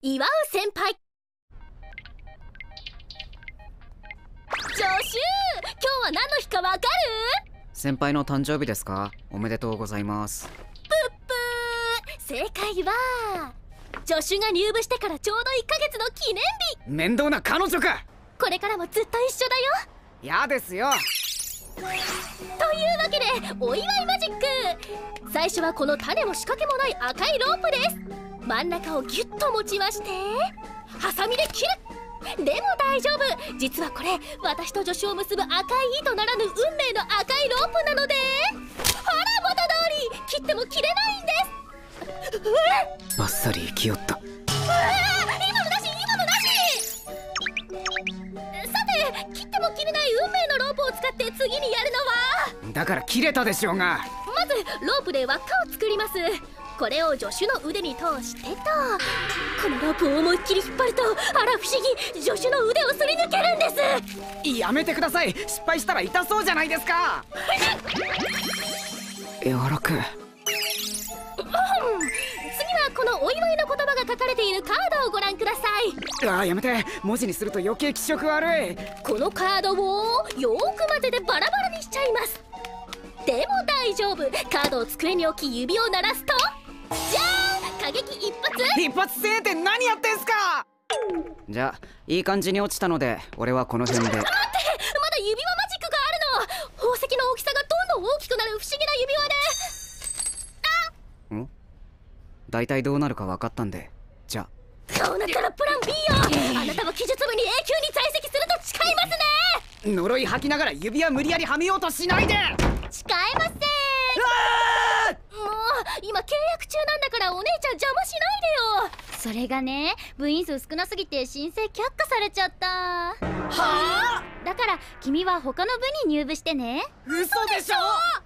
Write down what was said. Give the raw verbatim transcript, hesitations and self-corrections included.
祝う先輩。助手、今日は何の日かわかる？ 先輩の誕生日ですか？おめでとうございます。 ぷっぷー、正解は助手が入部してからちょうどいっかげつの記念日。 面倒な彼女か。 これからもずっと一緒だよ。 やですよ。 というわけでお祝いマジック。最初はこの種も仕掛けもない赤いロープです。真ん中をギュッと持ちましてハサミで切る。でも大丈夫、実はこれ私と助手を結ぶ赤い糸ならぬ運命の赤いロープなので、ほら元通り切っても切れないんです。 バッサリ生きよった。 うわ今のなし今のなし。さて、切っても切れない運命のロープを使って次にやるのは、 だから切れたでしょうが。 まずロープで輪っかを作ります。これを助手の腕に通してと、このロープを思いっきり引っ張ると、あら不思議、助手の腕をすり抜けるんです。 やめてください。失敗したら痛そうじゃないですか。柔らく。 次はこのお祝いの言葉が書かれているカードをご覧ください。 ああ、やめて。文字にすると余計気色悪い。 このカードをよーく混ぜてバラバラにしちゃいます。でも大丈夫、カードを机に置き指を鳴らすと、じゃーん、過激一発。 一発せーって何やってんすか。じゃあいい感じに落ちたので俺はこの辺で。待って、 まだ指輪マジックがあるの。宝石の大きさがどんどん大きくなる不思議な指輪で。あんだいたいどうなるか分かったんで、じゃあこうなったらプラン ビー よ。あなたは記述部に永久に在籍すると誓いますね。 呪い吐きながら指輪無理やりはめようとしないで。 誓えません。もう今契約中なんだからお姉ちゃん邪魔しないでよ。 それがね、部員数少なすぎて申請却下されちゃった。 はあ？ だから君は他の部に入部してね。 嘘でしょ。